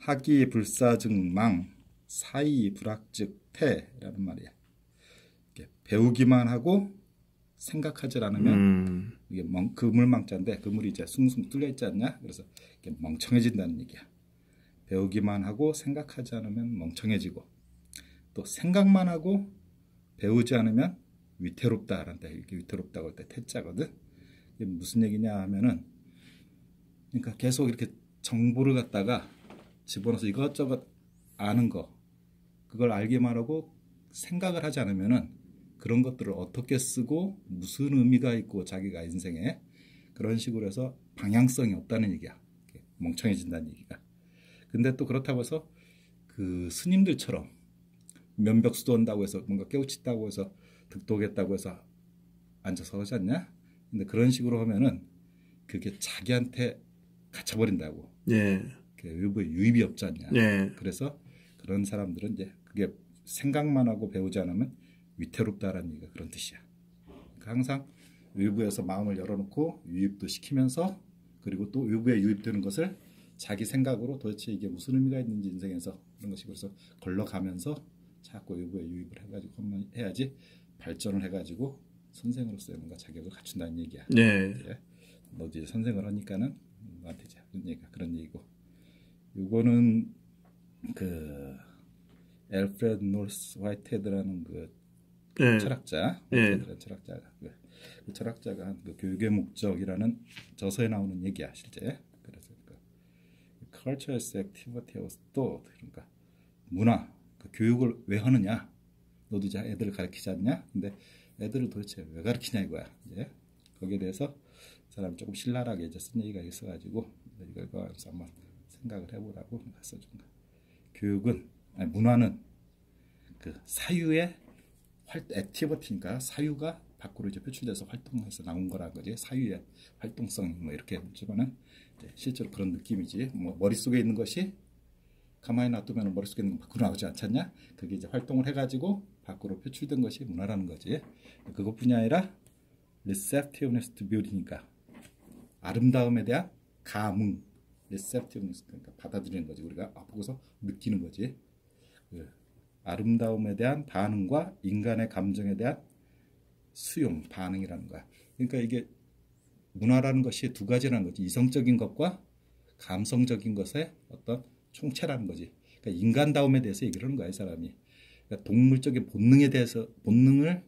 하기불사즉망 사이불학즉태라는 말이야. 배우기만 하고 생각하지 않으면 이게 그물망자인데 그물이 이제 숭숭 뚫려 있지 않냐? 그래서 이게 멍청해진다는 얘기야. 배우기만 하고 생각하지 않으면 멍청해지고 또 생각만 하고 배우지 않으면 위태롭다라는 데 이렇게 위태롭다고 할 때 태자거든. 이게 무슨 얘기냐 하면은 그러니까 계속 이렇게 정보를 갖다가 집어넣어서 이것저것 아는 거 그걸 알기만 하고 생각을 하지 않으면은 그런 것들을 어떻게 쓰고 무슨 의미가 있고 자기가 인생에 그런 식으로 해서 방향성이 없다는 얘기야. 멍청해진다는 얘기가. 근데 또 그렇다고 해서 그 스님들처럼 면벽수도한다고 해서 뭔가 깨우친다고 해서 득도겠다고 해서 앉아서 하지 않냐? 근데 그런 식으로 하면은 그게 자기한테 갇혀버린다고. 예. 외부에 유입이 없지 않냐. 예. 그래서 그런 사람들은 이제 그게 생각만 하고 배우지 않으면 위태롭다라는 얘기가 그런 뜻이야. 그러니까 항상 외부에서 마음을 열어놓고 유입도 시키면서 그리고 또 외부에 유입되는 것을 자기 생각으로 도대체 이게 무슨 의미가 있는지 인생에서 그런 것이 그래서 걸러가면서 자꾸 외부에 유입을 해가지고 한번 해야지 발전을 해가지고 선생으로서의 뭔가 자격을 갖춘다는 얘기야. 네. 너도 이제 선생을 하니까는 너한테 이제 그런 얘기고. 요거는 그 엘프레드 노스 화이트헤드라는 그 네. 철학자, 네. 철학자가 그 철학자가 한 그 교육의 목적이라는 저서에 나오는 얘기야 실제. 그래서 그 culture as activity of thought 그러니까 문화, 그 교육을 왜 하느냐? 너도 이제 애들을 가르치지 않냐? 근데 애들을 도대체 왜 가르치냐 이거야. 이제 거기에 대해서 사람이 조금 신랄하게 이제 쓴 얘기가 있어가지고 이걸 가지고 한번 생각을 해보라고 써준 거야. 교육은 아니, 문화는 그 사유의 액티비티니까 사유가 밖으로 이제 표출돼서 활동해서 나온 거라는 거지. 사유의 활동성 뭐 이렇게 보지만은 실제로 그런 느낌이지. 뭐 머릿속에 있는 것이 가만히 놔두면 머릿속에 있는 건 밖으로 나오지 않잖냐. 그게 이제 활동을 해가지고 밖으로 표출된 것이 문화라는 거지. 그것뿐이 아니라 receptiveness to beauty니까 아름다움에 대한 감흥, receptiveness 그러니까 받아들이는 거지. 우리가 보고서 느끼는 거지. 그 아름다움에 대한 반응과 인간의 감정에 대한 수용, 반응이라는 거야. 그러니까 이게 문화라는 것이 두 가지라는 거지. 이성적인 것과 감성적인 것의 어떤 총체라는 거지. 그러니까 인간다움에 대해서 얘기를 하는 거야, 이 사람이. 그러니까 동물적인 본능에 대해서 본능을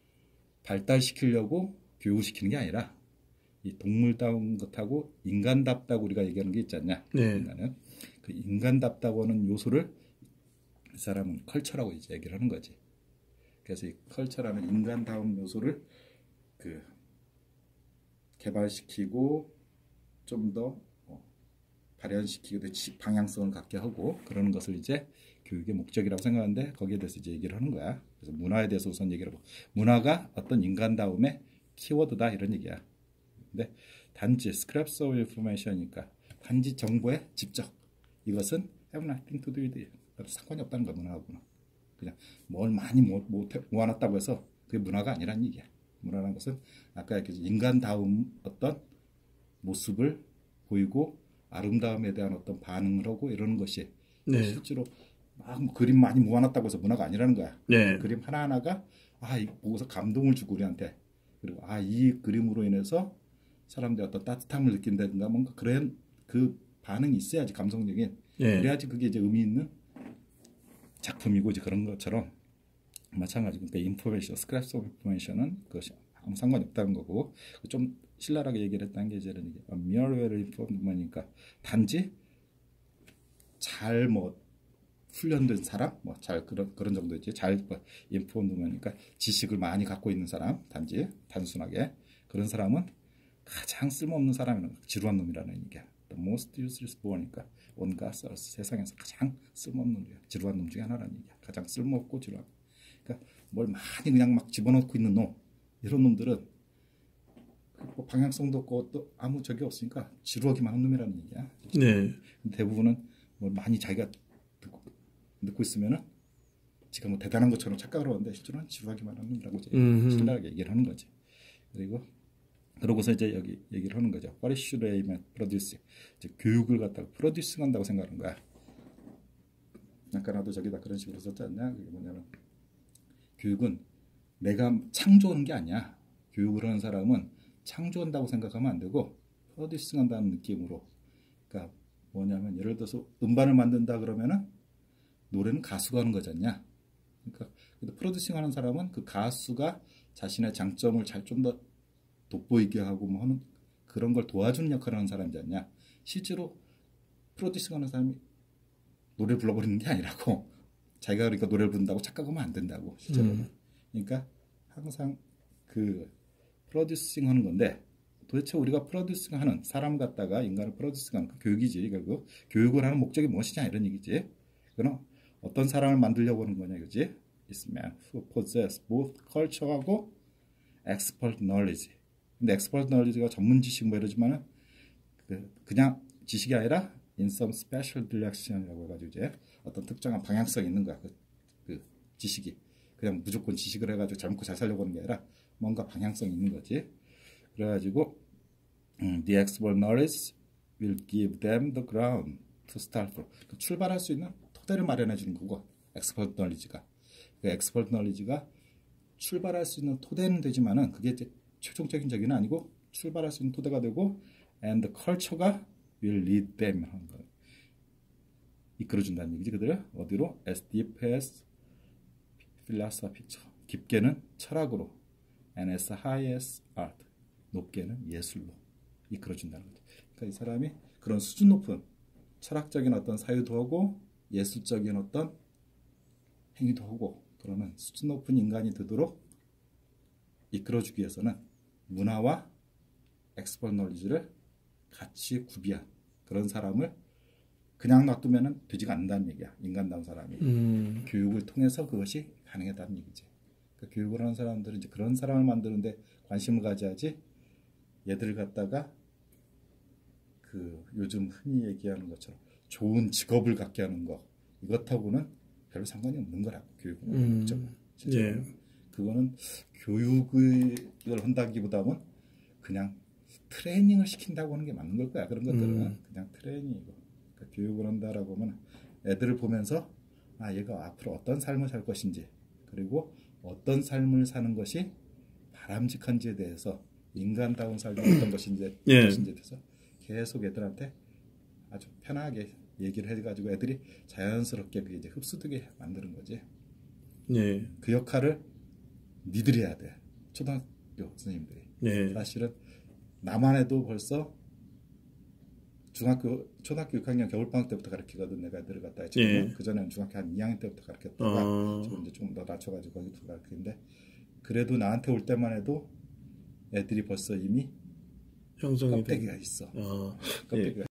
발달시키려고 교육을 시키는 게 아니라 이 동물다운 것하고 인간답다고 우리가 얘기하는 게 있지 않냐. 네. 인간은 그 인간답다고 하는 요소를 이 사람은 컬처라고 이제 얘기를 하는 거지. 그래서 이 컬처라는 인간다운 요소를 그 개발시키고 좀 더 발현시키고 방향성을 갖게 하고 그러는 것을 이제 교육의 목적이라고 생각하는데 거기에 대해서 이제 얘기를 하는 거야. 그래서 문화에 대해서 우선 얘기를 하고 문화가 어떤 인간다움의 키워드다 이런 얘기야. 근데 단지 scraps of information이니까 단지 정보의 집적 이것은 have nothing to do with it. 상관이 없다는 거야 문화하고는. 그냥 뭘 많이 모아놨다고 해서 그게 문화가 아니란 얘기야. 문화라는 것은 아까 이렇게 인간다움 어떤 모습을 보이고 아름다움에 대한 어떤 반응을 하고 이러는 것이 네. 실제로 막 그림 많이 모아놨다고 해서 문화가 아니라는 거야. 네. 그림 하나하나가 이거 보고서 감동을 주고 우리한테 그리고 이 그림으로 인해서 사람들이 어떤 따뜻함을 느낀다든가 뭔가 그런 그 반응이 있어야지 감성적인 네. 그래야지 그게 이제 의미 있는 작품이고 이제 그런 것처럼 마찬가지고 그러니까 인포메이션, 스크랩스 오브 인포메이션은 그것이 아무 상관이 없다는 거고 좀 신랄하게 얘기를 했다는 게 이제 mere well informed니까 단지 잘 훈련된 사람 잘 그런 정도지 잘 informed니까 지식을 많이 갖고 있는 사람 단지 단순하게 그런 사람은 가장 쓸모없는 사람이라는 지루한 놈이라는 얘기야. The most useless boy니까 온갖 세상에서 가장 쓸모없는 놈이야. 지루한 놈 중에 하나라는 얘기야. 가장 쓸모없고 지루한. 그러니까 뭘 많이 그냥 막 집어넣고 있는 놈 이런 놈들은 뭐 방향성도 없고 또 아무 적이 없으니까 지루하기만 한 놈이라는 얘기야. 네. 대부분은 뭘 많이 자기가 듣고 있으면은 지금 뭐 대단한 것처럼 착각을 하는데 실제로는 지루하기만 한 놈이라고 이제 신랄하게 얘기를 하는 거지. 그러고서 이제 여기 얘기를 하는 거죠. What should a man produce? 이제 교육을 갖다가 프로듀싱 한다고 생각하는 거야. 아까 나도 저기다 그런 식으로 썼지 않냐? 그게 뭐냐면 교육은 내가 창조하는 게 아니야. 교육을 하는 사람은 창조한다고 생각하면 안 되고 프로듀싱한다는 느낌으로. 그러니까 뭐냐면 예를 들어서 음반을 만든다 그러면은 노래는 가수가 하는 거잖냐. 그러니까 프로듀싱하는 사람은 그 가수가 자신의 장점을 잘 좀 더 돋보이게 하고 뭐 하는 그런 걸 도와주는 역할을 하는 사람이지 않냐. 실제로 프로듀싱하는 사람이 노래 불러버리는 게 아니라고. 자기가 그러니까 노래를 부른다고 착각하면 안 된다고 실제로. 그러니까 항상 그 프로듀싱하는 건데 도대체 우리가 프로듀싱하는 사람 갖다가 인간을 프로듀싱하는 그 교육이지. 결국 교육을 하는 목적이 무엇이냐 이런 얘기지. 그럼 어떤 사람을 만들려고 하는 거냐 이거지. It's man who possess both culture하고 expert knowledge. 근데 expert knowledge가 전문 지식 뭐 이러지만은 그냥 지식이 아니라 in some special direction이라고 해가지고 이제 어떤 특정한 방향성이 있는 거야. 그 지식이 그냥 무조건 지식을 해가지고 잘 먹고 잘 살려고 하는 게 아니라 뭔가 방향성이 있는 거지. 그래가지고 the expert knowledge will give them the ground to start from. 출발할 수 있는 토대를 마련해 주는 거고 expert knowledge가. 그 expert knowledge가 출발할 수 있는 토대는 되지만은 그게 이제 최종적인 적은 아니고 출발할 수 있는 토대가 되고 and the culture가 will lead them 하는 거. 이끌어준다는 얘기지. 그들 어디로? as deep as philosophy. 깊게는 철학으로 and as high as art. 높게는 예술로 이끌어준다는 거죠. 그러니까 이 사람이 그런 수준 높은 철학적인 어떤 사유도 하고 예술적인 어떤 행위도 하고 그러는 수준 높은 인간이 되도록 이끌어주기 위해서는 문화와 엑스퍼트 놀리지를 같이 구비한 그런 사람을 그냥 놔두면 되지가 않는다는 얘기야. 인간다운 사람이. 교육을 통해서 그것이 가능하다는 얘기지. 그러니까 교육을 하는 사람들은 이제 그런 사람을 만드는데 관심을 가져야지 얘들을 갖다가 그 요즘 흔히 얘기하는 것처럼 좋은 직업을 갖게 하는 거 이것하고는 별로 상관이 없는 거라고. 교육은 목적은. 예. 그거는 교육을 한다기보다는 그냥 트레이닝을 시킨다고 하는 게 맞는 걸 거야. 그런 것들은 그냥 트레이닝이고. 그러니까 교육을 한다라고 하면 애들을 보면서 아 얘가 앞으로 어떤 삶을 살 것인지 그리고 어떤 삶을 사는 것이 바람직한지에 대해서 인간다운 삶이 어떤 것인지에 대해서 계속 애들한테 아주 편하게 얘기를 해가지고 애들이 자연스럽게 그게 이제 흡수되게 만드는 거지. 예. 그 역할을 니들이 해야 돼. 초등학교 선생님들이. 예. 사실은 나만 해도 벌써 초등학교 6학년 겨울방학 때부터 가르치거든. 내가 애들을 갖다 했지. 그전에는 중학교 한 2학년 때부터 가르쳤다가 지금 이제 좀 더 낮춰가지고 거기서 가르치는데 그래도 나한테 올 때만 해도 애들이 벌써 이미 형성이 껍데기가 있어. 껍데기가